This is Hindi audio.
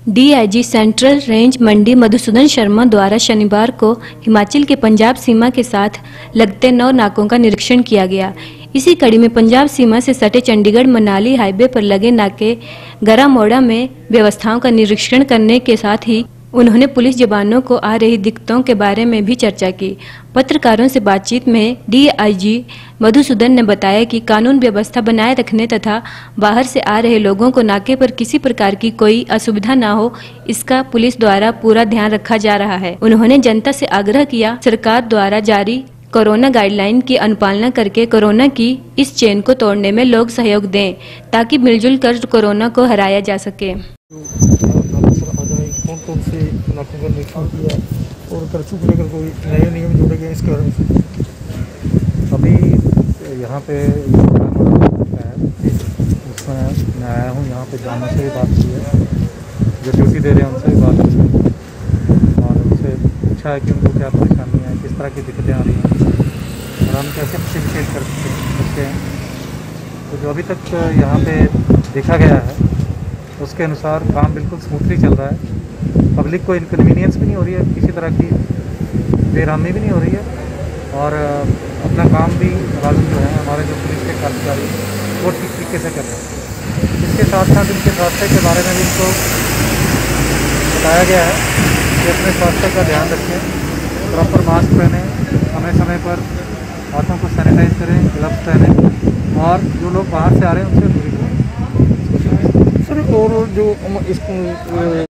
DIG central range Mandi Madhusudan Sharma द्वारा शनिवार को हिमाचल के पंजाब सीमा के साथ लगते 9 नाकों का निरीक्षण किया गया। इसी कड़ी में पंजाब सीमा से सटे चंडीगढ़ मनाली हाईवे पर लगे नाके गरामोड़ा में व्यवस्थाओं का निरीक्षण करने के साथ ही उन्होंने पुलिस जवानों को आ रही दिक्कतों के बारे में भी चर्चा की। पत्रकारों से बातचीत में डीआईजी मधुसूदन ने बताया कि कानून व्यवस्था बनाए रखने तथा बाहर से आ रहे लोगों को नाके पर किसी प्रकार की कोई असुविधा न हो, इसका पुलिस द्वारा पूरा ध्यान रखा जा रहा है। उन्होंने जनता से आग्रह किया, सरकार द्वारा जारी कोरोना गाइडलाइन की अनुपालना करके कोरोना की इस चेन को तोड़ने में लोग सहयोग दें, ताकि मिलजुल कर कोरोना को हराया जा सके। कौन से इलाकों का निरीक्षण किया और कर्फ्यू को लेकर कोई नए नियम जोड़े गए इसके बारे में? अभी यहाँ पे उसमें मैं आया हूँ, यहाँ पे जवानों से भी बात की है, जो ड्यूटी दे रहे हैं उनसे भी बात की है और उनसे पूछा है कि उनको क्या परेशानी है, किस तरह की दिक्कतें आ रही हैं और हम कैसे फैसिलिटेट कर सकते हैं। तो जो अभी तक यहाँ पे देखा गया है उसके अनुसार काम बिल्कुल स्मूथली चल रहा है। पब्लिक को इनकन्वीनियंस भी नहीं हो रही है, किसी तरह की बेरामी भी नहीं हो रही है और अपना काम भी मुलाजिम जो है हमारे जो पुलिस के कर्मचारी वो ठीक तरीके से कर रहे हैं। इसके साथ साथ इनके स्वास्थ्य के बारे में भी इनको बताया गया है कि अपने स्वास्थ्य का ध्यान रखें, प्रॉपर मास्क पहने, समय समय पर हाथों को सैनिटाइज करें, ग्लव्स पहनें और जो लोग बाहर से आ रहे हैं उनसे दूरी करें। सर और जो